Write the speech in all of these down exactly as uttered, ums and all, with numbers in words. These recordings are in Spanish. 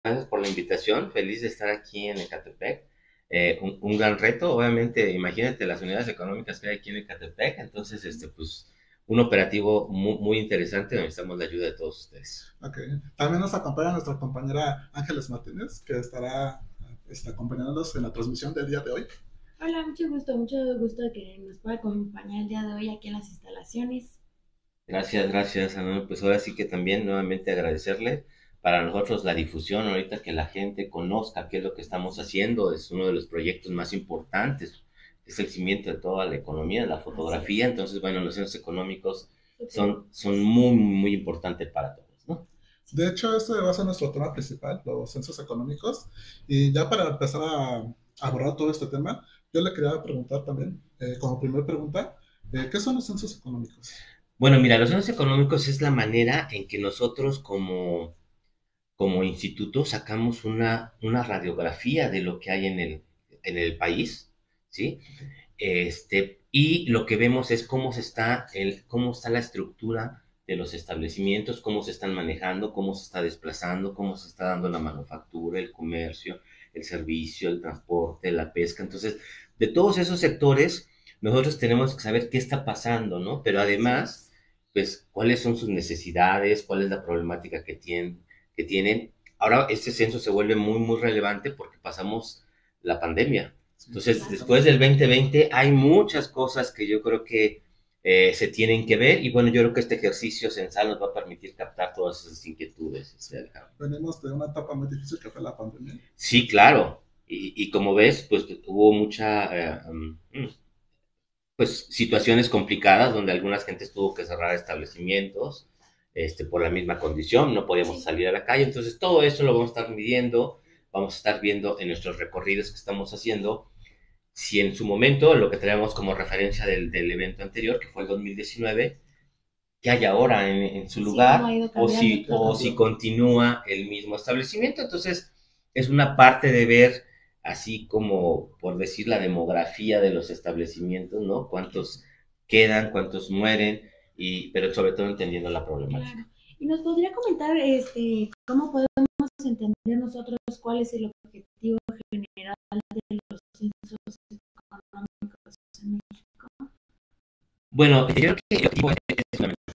Gracias por la invitación, feliz de estar aquí en Ecatepec. Eh, un, un gran reto, obviamente, imagínate las unidades económicas que hay aquí en Ecatepec, entonces, este, pues, un operativo muy, muy interesante, necesitamos la ayuda de todos ustedes. Ok. También nos acompaña nuestra compañera Ángeles Martínez, que estará está acompañándonos en la transmisión del día de hoy. Hola, mucho gusto, mucho gusto de que nos pueda acompañar el día de hoy aquí en las instalaciones. Gracias, gracias, Ana. Pues ahora sí que también nuevamente agradecerle. Para nosotros la difusión, ahorita que la gente conozca qué es lo que estamos haciendo, es uno de los proyectos más importantes, es el cimiento de toda la economía, la Así fotografía. es. Entonces, bueno, los centros económicos Súper. son, son muy, muy importantes para todos, ¿no? De hecho, este va a ser nuestro tema principal, los censos económicos. Y ya para empezar a abordar todo este tema, yo le quería preguntar también, eh, como primera pregunta, eh, ¿qué son los censos económicos? Bueno, mira, los centros económicos es la manera en que nosotros como, como instituto sacamos una, una radiografía de lo que hay en el, en el país, ¿sí? Okay. Este, y lo que vemos es cómo se está, el, cómo está la estructura de los establecimientos, cómo se están manejando, cómo se está desplazando, cómo se está dando la manufactura, el comercio, el servicio, el transporte, la pesca. Entonces, de todos esos sectores, nosotros tenemos que saber qué está pasando, ¿no? Pero Así además, es. pues, cuáles son sus necesidades, cuál es la problemática que tienen, que tienen. Ahora, este censo se vuelve muy, muy relevante porque pasamos la pandemia. Sí, Entonces, Claro. después del dos mil veinte hay muchas cosas que yo creo que eh, se tienen que ver y bueno, yo creo que este ejercicio censal nos va a permitir captar todas esas inquietudes, sí. este, Alejandro. Venimos de una etapa muy difícil que fue la pandemia. Sí, claro. Y, y como ves, pues hubo mucha, eh, um, pues situaciones complicadas donde algunas gentes tuvo que cerrar establecimientos, este, por la misma condición, no podíamos Sí. salir a la calle. Entonces, todo eso lo vamos a estar midiendo, vamos a estar viendo en nuestros recorridos que estamos haciendo si en su momento, lo que traemos como referencia del, del evento anterior, que fue el dos mil diecinueve, que hay ahora en, en su Sí, cómo ha lugar, ido o cambiando si, ¿Qué ha o todo. si cambiado? continúa el mismo establecimiento. Entonces, es una parte de ver, así como, por decir, la demografía de los establecimientos, ¿no? Cuántos quedan, cuántos mueren, y, pero sobre todo entendiendo la Claro. problemática. ¿Y nos podría comentar este, cómo podemos entender nosotros cuál es el objetivo general de los censos económicos en México? Bueno, yo creo que el objetivo es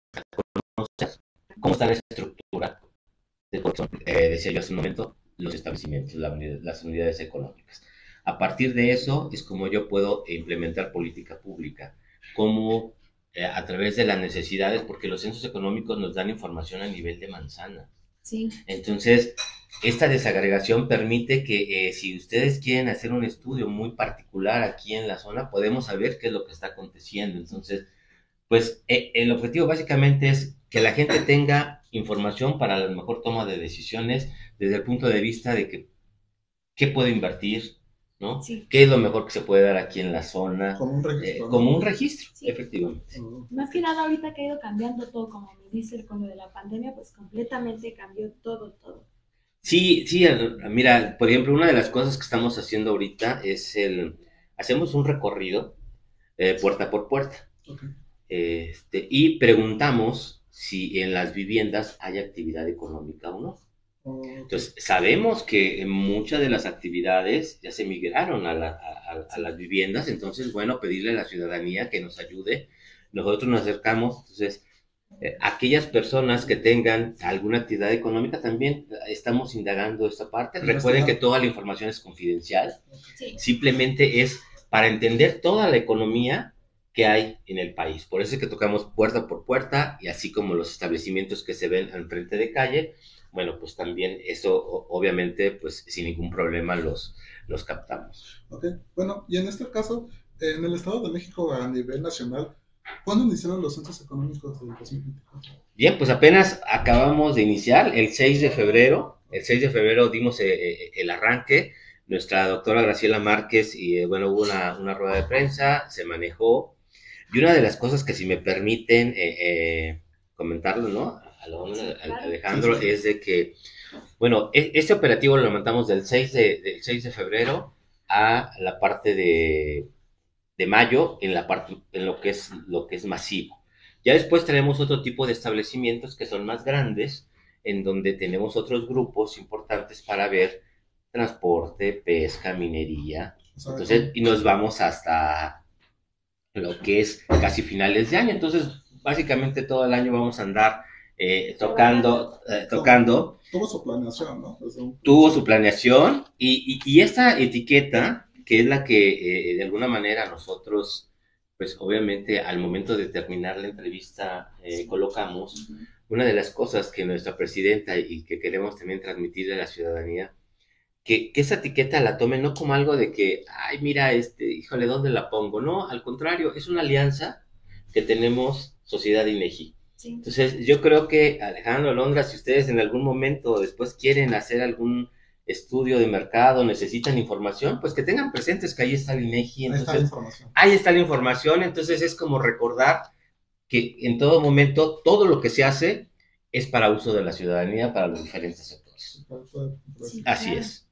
conocer cómo está la estructura de, eh, decía yo hace un momento, los establecimientos, la unidad, las unidades económicas. A partir de eso es como yo puedo implementar política pública, como eh, a través de las necesidades, porque los censos económicos nos dan información a nivel de manzana. Sí. Entonces, esta desagregación permite que eh, si ustedes quieren hacer un estudio muy particular aquí en la zona, podemos saber qué es lo que está aconteciendo. Entonces, pues eh, el objetivo básicamente es que la gente tenga información para la mejor toma de decisiones desde el punto de vista de que qué puede invertir, ¿no? Sí. ¿Qué es lo mejor que se puede dar aquí en la zona? Como un Eh, registro, ¿no? como un registro, Sí. efectivamente. Oh, Más ok. que nada ahorita que ha ido cambiando todo, como me dice, con lo de la pandemia, pues completamente cambió todo, todo. Sí, sí, mira, por ejemplo, una de las cosas que estamos haciendo ahorita es el, hacemos un recorrido eh, puerta por puerta. Okay. Este, y preguntamos si en las viviendas hay actividad económica o no. Oh, okay. Entonces, sabemos que muchas de las actividades ya se migraron a, la, a, a, las viviendas, entonces, bueno, pedirle a la ciudadanía que nos ayude. Nosotros nos acercamos, entonces, eh, aquellas personas que tengan alguna actividad económica también estamos indagando esta parte. Recuerden que toda la información es confidencial, Sí. simplemente es para entender toda la economía que hay en el país. Por eso es que tocamos puerta por puerta y así como los establecimientos que se ven al frente de calle, bueno, pues también eso obviamente pues sin ningún problema los, los captamos. Ok, bueno, y en este caso, en el Estado de México a nivel nacional, ¿cuándo iniciaron los centros económicos del dos mil veinticuatro? Bien, pues apenas acabamos de iniciar el seis de febrero. El seis de febrero dimos eh, el arranque. Nuestra doctora Graciela Márquez, y eh, bueno, hubo una, una rueda de prensa, se manejó. Y una de las cosas que, si me permiten eh, eh, comentarlo, ¿no? A lo, Sí, a claro. Sí, sí, Alejandro, sí. es de que, bueno, e- este operativo lo levantamos del seis de, del seis de febrero a la parte de, de mayo en la parte en lo que es lo que es masivo. Ya después tenemos otro tipo de establecimientos que son más grandes, en donde tenemos otros grupos importantes para ver transporte, pesca, minería. Entonces, y nos vamos hasta lo que es casi finales de año. Entonces, básicamente todo el año vamos a andar eh, tocando, eh, tocando. Tuvo su planeación, ¿no? Un... Tuvo su planeación y, y, y esta etiqueta, que es la que eh, de alguna manera nosotros, pues obviamente al momento de terminar la entrevista eh, colocamos, uh-huh. Una de las cosas que nuestra presidenta y que queremos también transmitirle a la ciudadanía, que, que esa etiqueta la tomen no como algo de que, ay, mira, este, híjole, ¿dónde la pongo? No, al contrario, es una alianza que tenemos Sociedad INEGI. Sí. Entonces, yo creo que, Alejandro, Alondra, si ustedes en algún momento después quieren hacer algún estudio de mercado, necesitan información, pues que tengan presentes que ahí está el INEGI. Entonces, ahí está la información. Ahí está la información, entonces es como recordar que en todo momento todo lo que se hace es para uso de la ciudadanía, para los diferentes sectores. Sí, así claro. Es.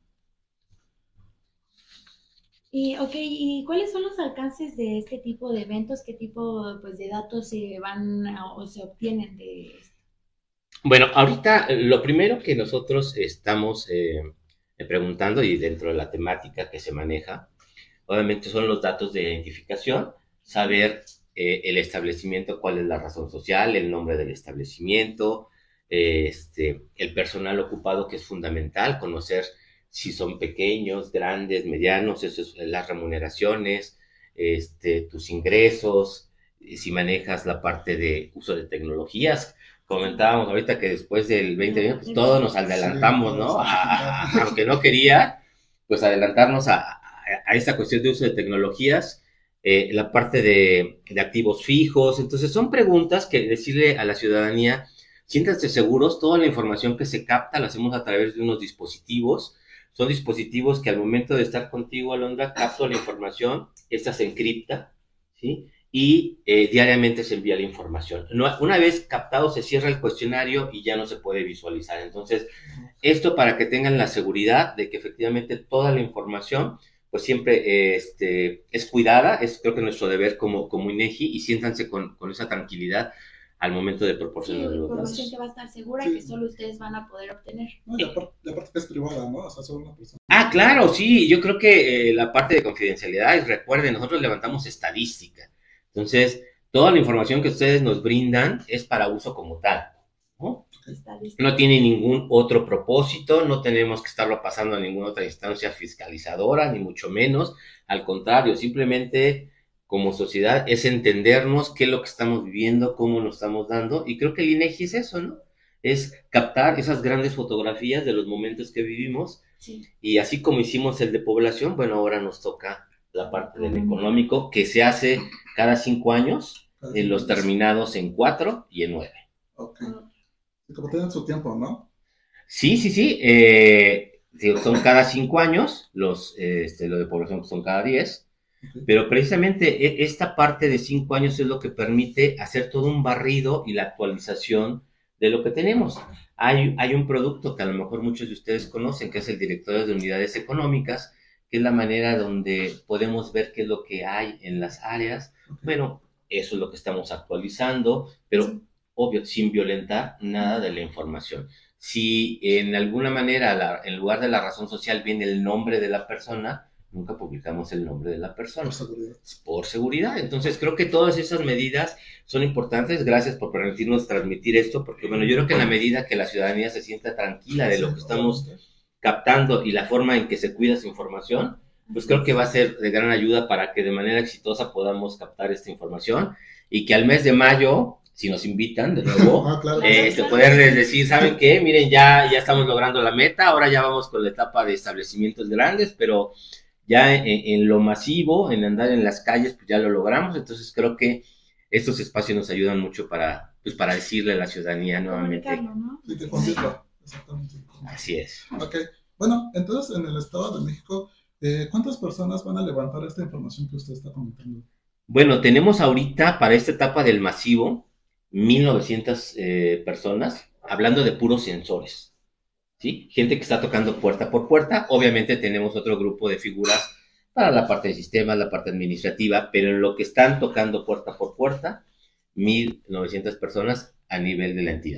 Y, ok, ¿y cuáles son los alcances de este tipo de eventos? ¿Qué tipo pues, de datos se van a, o se obtienen de esto? Bueno, ahorita lo primero que nosotros estamos eh, preguntando y dentro de la temática que se maneja, obviamente son los datos de identificación, saber eh, el establecimiento, cuál es la razón social, el nombre del establecimiento, eh, este, el personal ocupado, que es fundamental, conocer si son pequeños, grandes, medianos, eso es, las remuneraciones, este, tus ingresos, si manejas la parte de uso de tecnologías. Comentábamos ahorita que después del veinte veinte, pues todos nos adelantamos, ¿no? A, a, aunque no quería, pues adelantarnos a, a, a esta cuestión de uso de tecnologías, eh, la parte de, de activos fijos. Entonces son preguntas que decirle a la ciudadanía, siéntanse seguros, toda la información que se capta la hacemos a través de unos dispositivos. Son dispositivos que al momento de estar contigo, Alondra, capto la información, esta se encripta, ¿sí? Y eh, diariamente se envía la información. No, una vez captado se cierra el cuestionario y ya no se puede visualizar. Entonces, esto para que tengan la seguridad de que efectivamente toda la información, pues siempre eh, este, es cuidada, es creo que nuestro deber como, como INEGI, y siéntanse con, con esa tranquilidad al momento de proporcionar sí, los datos. Información que va a estar segura, sí. Que solo ustedes van a poder obtener. No, y aparte, y aparte que es privada, ¿no? O sea, solo una persona. Ah, claro, sí, yo creo que eh, la parte de confidencialidad es, recuerden, nosotros levantamos estadística. Entonces, toda la información que ustedes nos brindan es para uso como tal, ¿no? No tiene ningún otro propósito, no tenemos que estarlo pasando a ninguna otra instancia fiscalizadora, ni mucho menos. Al contrario, simplemente como sociedad es entendernos qué es lo que estamos viviendo, cómo lo estamos dando, y creo que el INEGI es eso, ¿no? Es captar esas grandes fotografías de los momentos que vivimos, sí. Y así como hicimos el de población, bueno, ahora nos toca la parte del económico, que se hace cada cinco años, en los terminados en cuatro y en nueve. Ok. Como tienen su tiempo, ¿no? Sí, sí, sí. Eh, son cada cinco años, los, este, lo de población son cada diez. Okay. Pero precisamente esta parte de cinco años es lo que permite hacer todo un barrido y la actualización de lo que tenemos. Hay, hay un producto que a lo mejor muchos de ustedes conocen, que es el Directorio de Unidades Económicas, que es la manera donde podemos ver qué es lo que hay en las áreas. Okay. Bueno, eso es lo que estamos actualizando, pero obvio, sin violentar nada de la información. Si en alguna manera, la, en lugar de la razón social, viene el nombre de la persona, nunca publicamos el nombre de la persona. Por seguridad. Por seguridad. Entonces, creo que todas esas medidas son importantes. Gracias por permitirnos transmitir esto, porque, bueno, yo creo que en la medida que la ciudadanía se sienta tranquila de lo que estamos captando y la forma en que se cuida su información, pues creo que va a ser de gran ayuda para que de manera exitosa podamos captar esta información y que al mes de mayo, si nos invitan de nuevo, ah, claro. eh, se poder decir, ¿saben qué? Miren, ya, ya estamos logrando la meta, ahora ya vamos con la etapa de establecimientos grandes, pero ya en, en lo masivo, en andar en las calles, pues ya lo logramos. Entonces creo que estos espacios nos ayudan mucho para, pues para decirle a la ciudadanía nuevamente. ¿No? Sí, te consigo. Exactamente. Así es. Ok, bueno, entonces en el Estado de México, eh, ¿cuántas personas van a levantar esta información que usted está comentando? Bueno, tenemos ahorita para esta etapa del masivo mil novecientas eh, personas, hablando de puros sensores, ¿sí? Gente que está tocando puerta por puerta. Obviamente tenemos otro grupo de figuras para la parte de sistemas, la parte administrativa, pero en lo que están tocando puerta por puerta, mil novecientas personas a nivel de la entidad.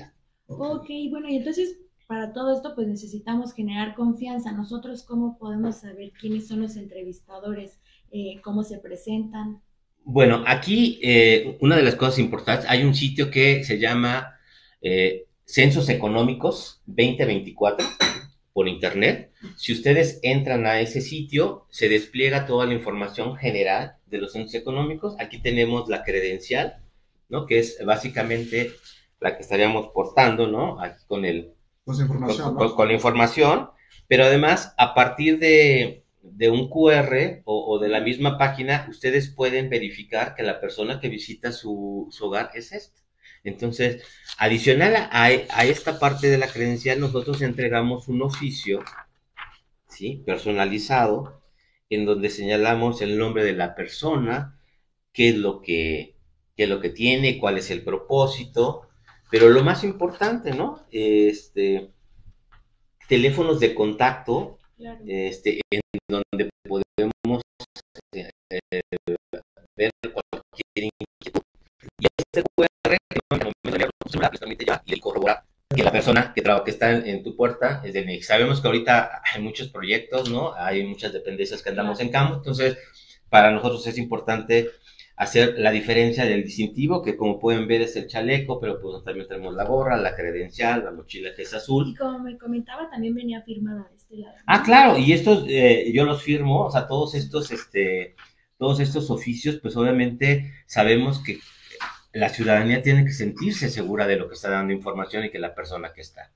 Ok. Ok, bueno, y entonces para todo esto pues necesitamos generar confianza. Nosotros, ¿cómo podemos saber quiénes son los entrevistadores? Eh, ¿cómo se presentan? Bueno, aquí eh, una de las cosas importantes, hay un sitio que se llama eh, Censos Económicos veinte veinticuatro por internet. Si ustedes entran a ese sitio, se despliega toda la información general de los censos económicos. Aquí tenemos la credencial, ¿no? Que es básicamente la que estaríamos portando, ¿no? Aquí con el, Pues con, información, con- ¿no? con la información, pero además a partir de, de un Q R o, o de la misma página, ustedes pueden verificar que la persona que visita su, su hogar es esta. Entonces, adicional a, a esta parte de la credencial, nosotros entregamos un oficio, ¿sí? Personalizado, en donde señalamos el nombre de la persona, qué es lo que, qué es lo que tiene, cuál es el propósito, pero lo más importante, ¿no? Este, teléfonos de contacto, Claro. este, en donde podemos eh, ver cualquier inquietud. Y este Q R que no me permite ya y corroborar que la persona que, trabaja, que está en, en, tu puerta es de N I X. Sabemos que ahorita hay muchos proyectos, ¿no? Hay muchas dependencias que andamos claro. en campo, entonces para nosotros es importante hacer la diferencia del distintivo, que como pueden ver es el chaleco, pero pues también tenemos la gorra, la credencial, la mochila que es azul. Y como me comentaba, también venía firmada de este lado, ¿no? Ah, claro, y estos eh, yo los firmo, o sea, todos estos, este, todos estos oficios, pues obviamente sabemos que la ciudadanía tiene que sentirse segura de lo que está dando información y que la persona que está.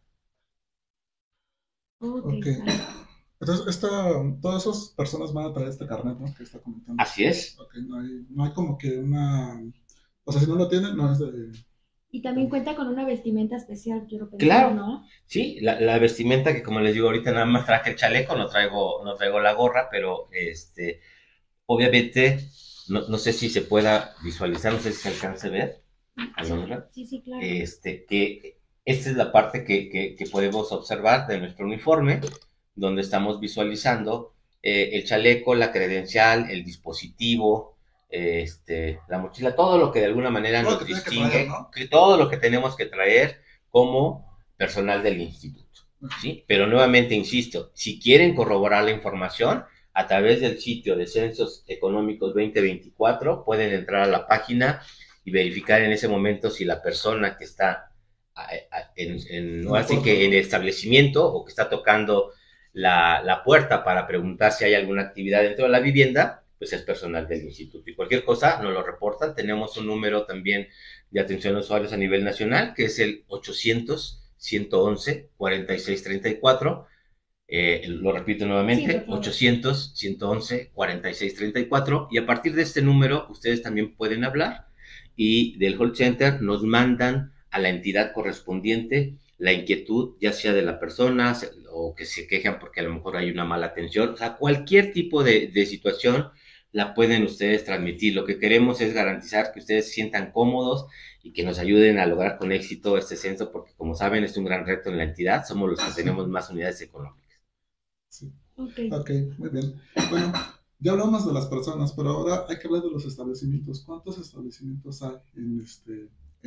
Ok. Ok. Entonces, esta, todas esas personas van a traer este carnet, ¿no? Que está comentando. Así es. Ok, no hay, no hay como que una... O sea, si no lo tienen, no es de... Y también cuenta con una vestimenta especial, quiero pensar, Claro, ¿no? sí, la, la vestimenta que como les digo ahorita nada más traje el chaleco, no traigo, no traigo la gorra, pero este, obviamente, no, no sé si se pueda visualizar, no sé si se alcance a ver, Alondra. Sí, sí, claro. Este, que esta es la parte que, que, que podemos observar de nuestro uniforme, donde estamos visualizando eh, el chaleco, la credencial, el dispositivo, este, la mochila, todo lo que de alguna manera Todo nos lo que tiene que distingue, traer, ¿no? que todo lo que tenemos que traer como personal del instituto, ¿sí? Pero nuevamente insisto, si quieren corroborar la información, a través del sitio de Censos Económicos veinte veinticuatro pueden entrar a la página y verificar en ese momento si la persona que está en, en, no, así que en el establecimiento o que está tocando la, la puerta para preguntar si hay alguna actividad dentro de la vivienda, pues es personal del instituto. Y cualquier cosa nos lo reportan. Tenemos un número también de atención a usuarios a nivel nacional, que es el ochocientos, ciento once, cuarenta y seis treinta y cuatro. Eh, lo repito nuevamente, sí, ochocientos, ciento once, cuarenta y seis treinta y cuatro. Y a partir de este número, ustedes también pueden hablar y del call center nos mandan a la entidad correspondiente la inquietud, ya sea de la persona o que se quejan porque a lo mejor hay una mala atención, o sea, cualquier tipo de, de situación la pueden ustedes transmitir. Lo que queremos es garantizar que ustedes se sientan cómodos y que nos ayuden a lograr con éxito este censo, porque como saben es un gran reto en la entidad, somos los que tenemos más unidades económicas. Sí. Okay. Ok, muy bien. Bueno, ya hablamos de las personas, pero ahora hay que hablar de los establecimientos. ¿Cuántos establecimientos hay en, este,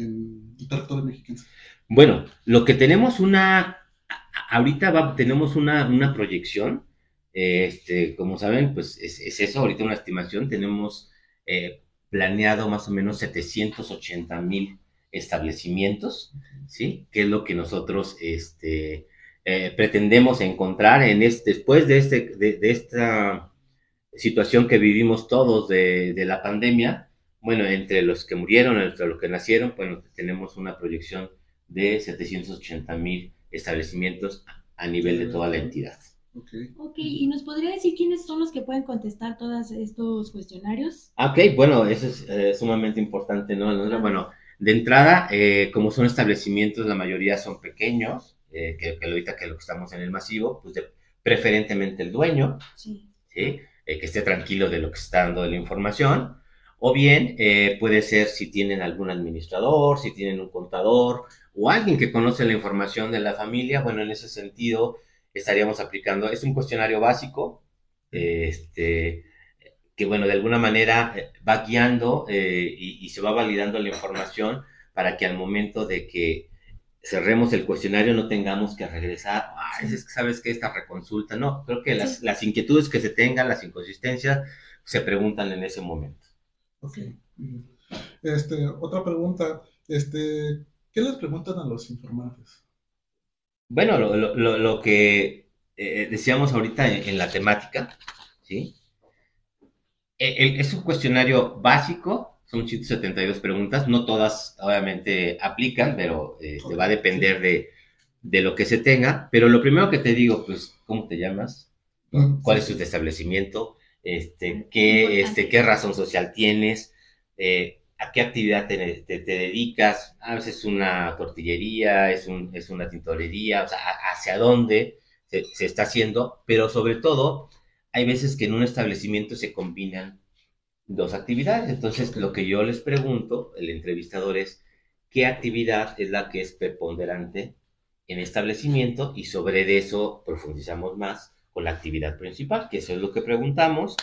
en el territorio mexicano? Bueno, lo que tenemos una, ahorita va, tenemos una, una proyección, eh, este, como saben, pues es, es, eso, ahorita una estimación, tenemos eh, planeado más o menos setecientos ochenta mil establecimientos, ¿sí? Que es lo que nosotros, este, eh, pretendemos encontrar en este, después de, este, de, de esta situación que vivimos todos de, de la pandemia. Bueno, entre los que murieron, entre los que nacieron, bueno, tenemos una proyección de setecientos ochenta mil establecimientos a nivel de toda la entidad. Okay. ok, ¿y nos podría decir quiénes son los que pueden contestar todos estos cuestionarios? Ok, bueno, eso es eh, sumamente importante, ¿no? ¿no? Bueno, de entrada, eh, como son establecimientos, la mayoría son pequeños, eh, que, que ahorita que lo estamos en el masivo, pues de, preferentemente el dueño, sí, ¿sí? Eh, que esté tranquilo de lo que está dando de la información, o bien eh, puede ser si tienen algún administrador, si tienen un contador, o alguien que conoce la información de la familia. Bueno, en ese sentido estaríamos aplicando, es un cuestionario básico, eh, este, que bueno, de alguna manera va guiando eh, y, y se va validando la información para que al momento de que cerremos el cuestionario, no tengamos que regresar, ah, es que sabes que esta reconsulta, no, creo que las, Sí. las inquietudes que se tengan, las inconsistencias, se preguntan en ese momento. Ok. Este, otra pregunta, este, ¿qué les preguntan a los informantes? Bueno, lo, lo, lo, lo que eh, decíamos ahorita en, en la temática, ¿sí? El- el- es un cuestionario básico, son ciento setenta y dos preguntas, no todas obviamente aplican, pero este, Ok, va a sí. depender de, de lo que se tenga. Pero lo primero que te digo, pues, ¿cómo te llamas? ¿No? Mm, ¿Cuál sí, es tu sí. establecimiento? Este, ¿qué, este, Importante. ¿Qué razón social tienes? Eh, ¿A qué actividad te, te, te dedicas? A veces es una tortillería, es, un, es una tintorería, o sea, a- hacia dónde se, se está haciendo, pero sobre todo, hay veces que en un establecimiento se combinan dos actividades. Entonces, Ok, lo que yo les pregunto, el entrevistador, es qué actividad es la que es preponderante en establecimiento y sobre eso profundizamos más con la actividad principal, que eso es lo que preguntamos.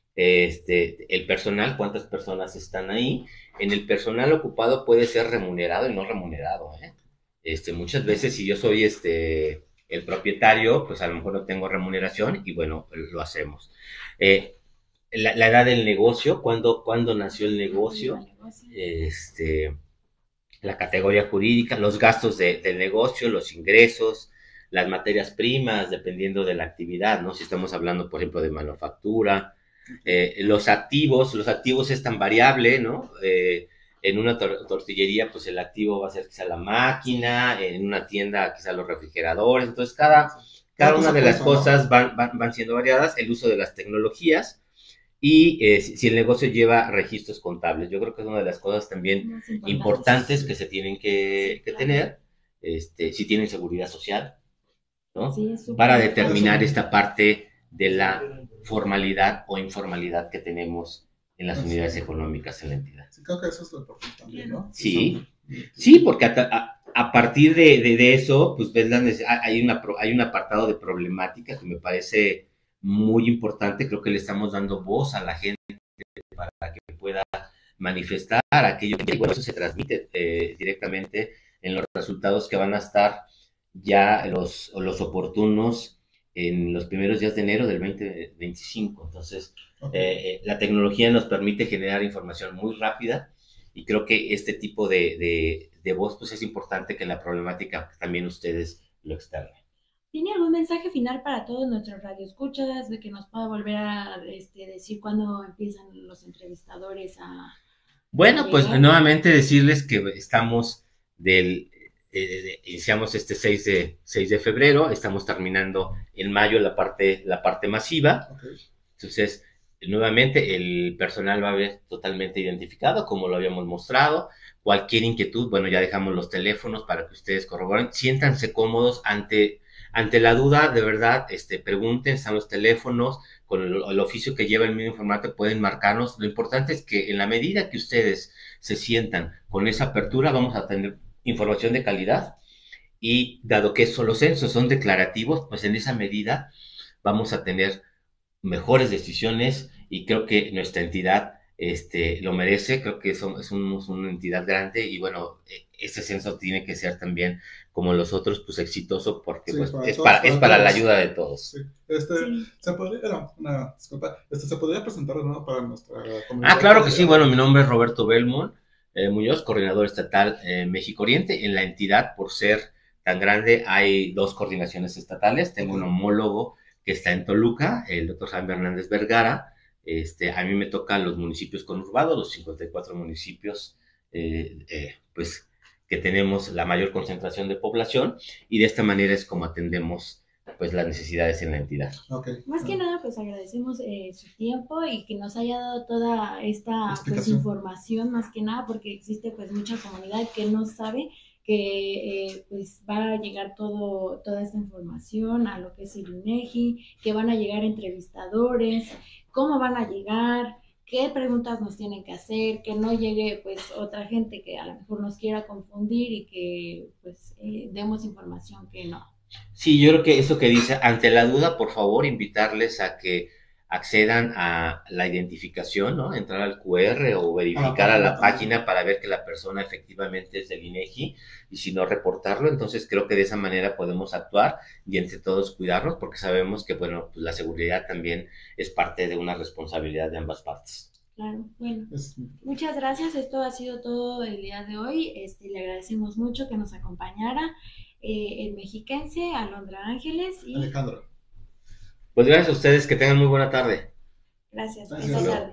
Este, el personal, cuántas personas están ahí. En el personal ocupado puede ser remunerado y no remunerado, ¿eh? Este, muchas veces si yo soy este, el propietario, pues a lo mejor no tengo remuneración y bueno, lo hacemos. Eh, la, la edad del negocio, cuándo, cuándo nació el Viva negocio, el negocio. este, la categoría jurídica, los gastos de, del negocio, los ingresos, las materias primas, dependiendo de la actividad, ¿no? Si estamos hablando, por ejemplo, de manufactura, eh, los activos, los activos es tan variable, ¿no? Eh, en una tor tortillería, pues el activo va a ser quizá la máquina, en una tienda quizá los refrigeradores, entonces cada, cada cada una cosa de las cuesta, ¿no? cosas van, van, van siendo variadas, el uso de las tecnologías, y eh, si, si el negocio lleva registros contables. Yo creo que es una de las cosas también Más importante. importantes que se tienen que, Sí, que claro. tener, este, si tienen seguridad social, ¿no? Sí, es súper Para importante. determinar Eso, esta parte de la formalidad o informalidad que tenemos en las eso. unidades económicas en la entidad. Sí, creo que eso es lo importante también, ¿no? Sí, Eso. sí, porque a, a, a partir de, de, de, eso, pues ves la hay, una, hay un apartado de problemática que me parece muy importante. Creo que le estamos dando voz a la gente para que pueda manifestar aquello y bueno, eso se transmite eh, directamente en los resultados que van a estar ya los, los oportunos en los primeros días de enero del veinte veinticinco. Entonces, Okay. eh, la tecnología nos permite generar información muy rápida y creo que este tipo de, de, de voz pues es importante que en la problemática también ustedes lo externen. ¿Tiene algún mensaje final para todos nuestros radioescuchas de que nos pueda volver a este, decir cuándo empiezan los entrevistadores a, Bueno, a pues llegar? nuevamente decirles que estamos del, eh, de, iniciamos este seis de, seis de febrero, estamos terminando en mayo la parte, la parte masiva. Okay. Entonces, nuevamente el personal va a ver totalmente identificado, como lo habíamos mostrado. Cualquier inquietud, bueno, ya dejamos los teléfonos para que ustedes corroboren. Siéntanse cómodos ante, ante la duda, de verdad, este, pregunten, están los teléfonos, con el, el oficio que lleva el mismo informante pueden marcarnos. Lo importante es que en la medida que ustedes se sientan con esa apertura, vamos a tener información de calidad y dado que son los censos son declarativos, pues en esa medida vamos a tener mejores decisiones y creo que nuestra entidad este, lo merece, creo que somos, somos una entidad grande y bueno, este censo tiene que ser también como los otros, pues exitoso porque Sí, pues para es todos, para, es para para la todos. ayuda de todos. Sí. Este, Sí. se podría, no, una disculpa, este, se podría presentar de nuevo para nuestra comunidad. Ah, claro que sí, bueno, mi nombre es Roberto Belmont eh, Muñoz, coordinador estatal eh, México Oriente. En la entidad, por ser tan grande, hay dos coordinaciones estatales. Tengo Okay. un homólogo que está en Toluca, el doctor Jaime Hernández Vergara. Este, a mí me tocan los municipios conurbados, los cincuenta y cuatro municipios, eh, eh, pues, que tenemos la mayor concentración de población y de esta manera es como atendemos pues las necesidades en la entidad. Okay. Más que Ah. nada, pues agradecemos eh, su tiempo y que nos haya dado toda esta pues, información, más que nada, porque existe pues mucha comunidad que no sabe que eh, pues va a llegar todo, toda esta información a lo que es el INEGI, que van a llegar entrevistadores, cómo van a llegar, qué preguntas nos tienen que hacer, que no llegue pues otra gente que a lo mejor nos quiera confundir y que pues eh, demos información que no. Sí, yo creo que eso que dice, ante la duda, por favor, invitarles a que accedan a la identificación, ¿no? Entrar al Q R o verificar a la página para ver que la persona efectivamente es del INEGI y si no reportarlo. Entonces creo que de esa manera podemos actuar y entre todos cuidarnos porque sabemos que, bueno, pues la seguridad también es parte de una responsabilidad de ambas partes. Claro, bueno, muchas gracias. Esto ha sido todo el día de hoy. Este, le agradecemos mucho que nos acompañara eh, el mexiquense, Alondra Ángeles y Alejandro. Pues gracias a ustedes, que tengan muy buena tarde. Gracias. Gracias.